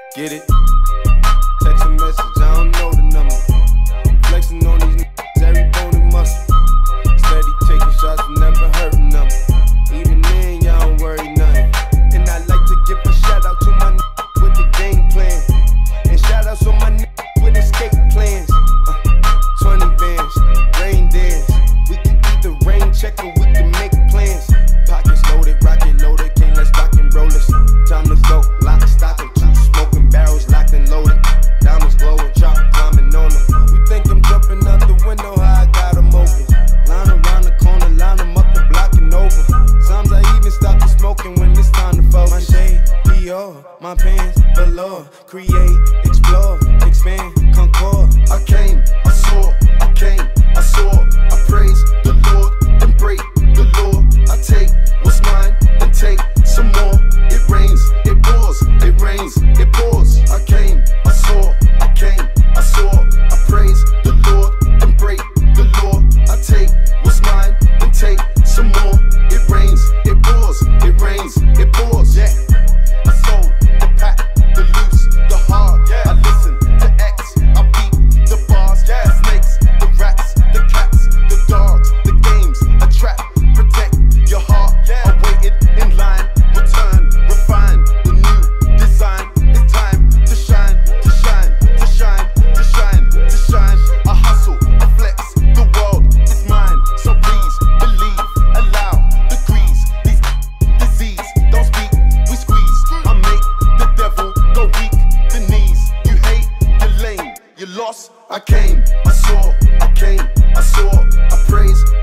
Get it? Text a message, I don't know the number. Flexing on these niggas, every bone and muscle. Steady taking shots, never hurting them. Even then, y'all don't worry nothing. And I like to give a shout out to my niggas with the game plan. And shout outs on my niggas with escape plans. 20 bands, rain dance. We can either rain check or we can make plans. Pockets loaded, rocket loaded, can't let's rock and roll this. Time to go, lock, stock, and two smoking barrels locked and loaded. Diamonds glowing, chop, climbing on them. We think I'm jumping out the window, how I got them open. Line around the corner, line them up the block and over. Sometimes I even stop the smoking when it's time to focus. My shade, Dior, my pants, velour. Create, explore, expand, concord. I came, I saw, I came, I saw. I praise the Lord and break the law. I take what's mine and take some more. It rains, it pours, it rains, it pours. I came, I saw, I came, I saw. I praise the Lord and break the law. I take what's mine and take some more. It rains, it pours, it rains, it pours. Yeah, I sold the pack, the loose, the hard. Yeah, I listen to X, I beat the bars. Yeah, the snakes, the rats, the cats, the dogs, the games, a trap. Protect your heart. Yeah, I waited in line, return, refine the new design. It's time to shine, to shine, to shine, to shine, to shine. I hustle, I flex, the world is mine. So please believe, allow degrees. These disease don't speak, we squeeze. I make the devil go weak, the knees. You hate, you're lame, you lost. I came, I saw, I came, I saw. I praise